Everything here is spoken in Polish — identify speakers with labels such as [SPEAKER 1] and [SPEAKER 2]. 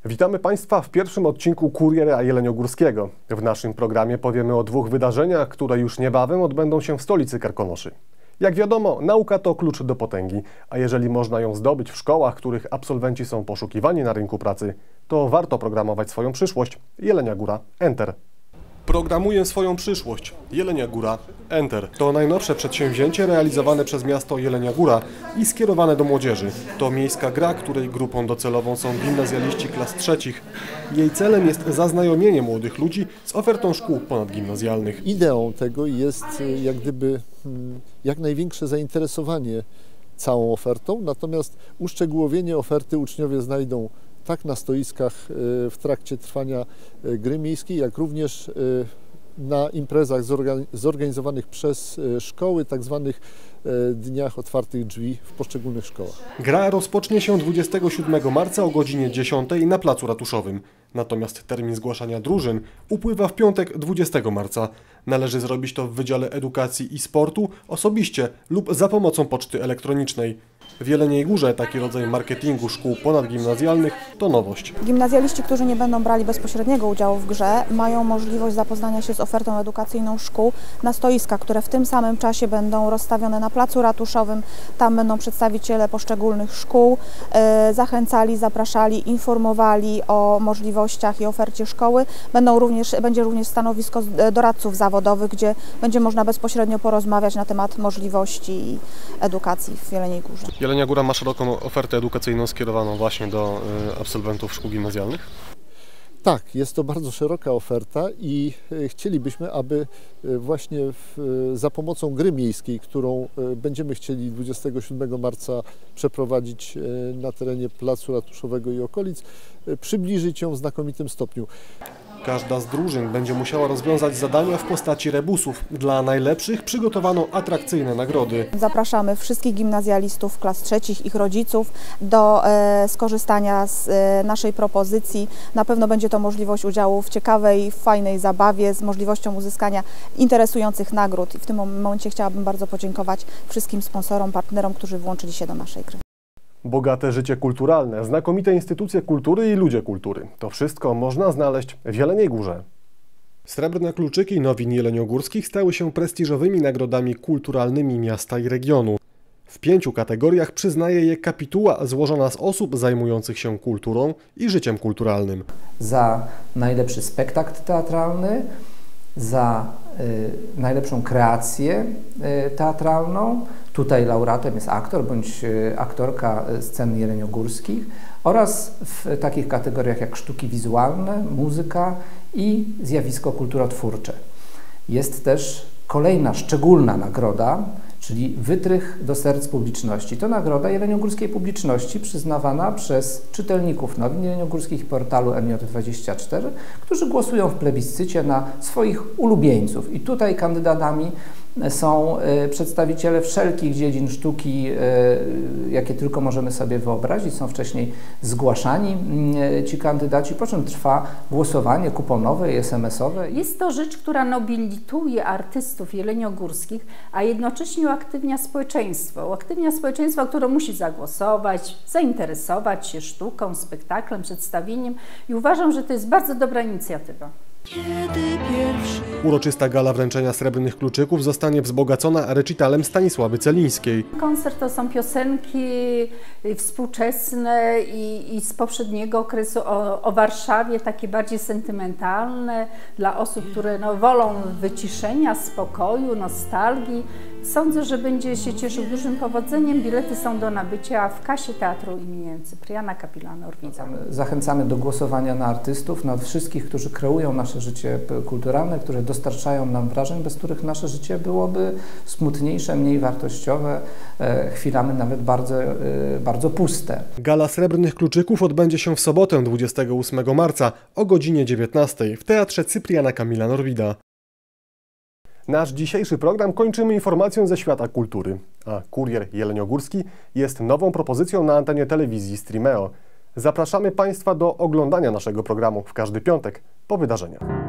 [SPEAKER 1] Witamy Państwa w pierwszym odcinku Kuriera Jeleniogórskiego. W naszym programie powiemy o dwóch wydarzeniach, które już niebawem odbędą się w stolicy Karkonoszy. Jak wiadomo, nauka to klucz do potęgi, a jeżeli można ją zdobyć w szkołach, których absolwenci są poszukiwani na rynku pracy, to warto programować swoją przyszłość. Jelenia Góra, Enter. Programuję swoją przyszłość. Jelenia Góra, Enter. To najnowsze przedsięwzięcie realizowane przez miasto Jelenia Góra i skierowane do młodzieży. To miejska gra, której grupą docelową są gimnazjaliści klas trzecich. Jej celem jest zaznajomienie młodych ludzi z ofertą szkół ponadgimnazjalnych.
[SPEAKER 2] Ideą tego jest jak gdyby jak największe zainteresowanie całą ofertą, natomiast uszczegółowienie oferty uczniowie znajdą tak na stoiskach w trakcie trwania gry miejskiej, jak również na imprezach zorganizowanych przez szkoły, tak zwanych dniach otwartych drzwi w poszczególnych szkołach.
[SPEAKER 1] Gra rozpocznie się 27 marca o godzinie 10 na Placu Ratuszowym. Natomiast termin zgłaszania drużyn upływa w piątek 20 marca. Należy zrobić to w Wydziale Edukacji i Sportu osobiście lub za pomocą poczty elektronicznej. W Jeleniej Górze taki rodzaj marketingu szkół ponadgimnazjalnych to nowość.
[SPEAKER 3] Gimnazjaliści, którzy nie będą brali bezpośredniego udziału w grze, mają możliwość zapoznania się z ofertą edukacyjną szkół na stoiskach, które w tym samym czasie będą rozstawione na Placu Ratuszowym. Tam będą przedstawiciele poszczególnych szkół zachęcali, zapraszali, informowali o możliwościach i ofercie szkoły. Będzie również stanowisko doradców zawodowych, gdzie będzie można bezpośrednio porozmawiać na temat możliwości edukacji w Jeleniej Górze.
[SPEAKER 1] Jelenia Góra ma szeroką ofertę edukacyjną skierowaną właśnie do absolwentów szkół gimnazjalnych?
[SPEAKER 2] Tak, jest to bardzo szeroka oferta i chcielibyśmy, aby właśnie za pomocą gry miejskiej, którą będziemy chcieli 27 marca przeprowadzić na terenie Placu Ratuszowego i okolic, przybliżyć ją w znakomitym stopniu.
[SPEAKER 1] Każda z drużyn będzie musiała rozwiązać zadania w postaci rebusów. Dla najlepszych przygotowano atrakcyjne nagrody.
[SPEAKER 3] Zapraszamy wszystkich gimnazjalistów klas trzecich, ich rodziców do skorzystania z naszej propozycji. Na pewno będzie to możliwość udziału w ciekawej, fajnej zabawie z możliwością uzyskania interesujących nagród. I w tym momencie chciałabym bardzo podziękować wszystkim sponsorom, partnerom, którzy włączyli się do naszej gry.
[SPEAKER 1] Bogate życie kulturalne, znakomite instytucje kultury i ludzie kultury. To wszystko można znaleźć w Jeleniej Górze. Srebrne kluczyki nowin jeleniogórskich stały się prestiżowymi nagrodami kulturalnymi miasta i regionu. W 5 kategoriach przyznaje je kapituła złożona z osób zajmujących się kulturą i życiem kulturalnym.
[SPEAKER 4] Za najlepszy spektakl teatralny, za najlepszą kreację teatralną. Tutaj laureatem jest aktor bądź aktorka scen jeleniogórskich oraz w takich kategoriach jak sztuki wizualne, muzyka i zjawisko kulturotwórcze. Jest też kolejna szczególna nagroda, czyli wytrych do serc publiczności. To nagroda jeleniogórskiej publiczności przyznawana przez czytelników nowin jeleniogórskich i portalu NJ24, którzy głosują w plebiscycie na swoich ulubieńców. I tutaj kandydatami są przedstawiciele wszelkich dziedzin sztuki, jakie tylko możemy sobie wyobrazić. Są wcześniej zgłaszani ci kandydaci, po czym trwa głosowanie kuponowe i SMS-owe.
[SPEAKER 5] Jest to rzecz, która nobilituje artystów jeleniogórskich, a jednocześnie uaktywnia społeczeństwo, które musi zagłosować, zainteresować się sztuką, spektaklem, przedstawieniem i uważam, że to jest bardzo dobra inicjatywa.
[SPEAKER 1] Uroczysta gala wręczenia srebrnych kluczyków zostanie wzbogacona recitalem Stanisławy Celińskiej.
[SPEAKER 5] Koncert to są piosenki współczesne i z poprzedniego okresu o Warszawie, takie bardziej sentymentalne dla osób, które wolą wyciszenia, spokoju, nostalgii. Sądzę, że będzie się cieszył dużym powodzeniem. Bilety są do nabycia w kasie Teatru imienia Cypriana Kapilana-Orwidza.
[SPEAKER 4] Zachęcamy do głosowania na artystów, na wszystkich, którzy kreują nasze życie kulturalne, które dostarczają nam wrażeń, bez których nasze życie byłoby smutniejsze, mniej wartościowe, chwilami nawet bardzo puste.
[SPEAKER 1] Gala Srebrnych Kluczyków odbędzie się w sobotę 28 marca o godzinie 19 w Teatrze Cypriana Kamila Norwida. Nasz dzisiejszy program kończymy informacją ze świata kultury, a Kurier Jeleniogórski jest nową propozycją na antenie telewizji Streameo. Zapraszamy Państwa do oglądania naszego programu w każdy piątek po wydarzeniach.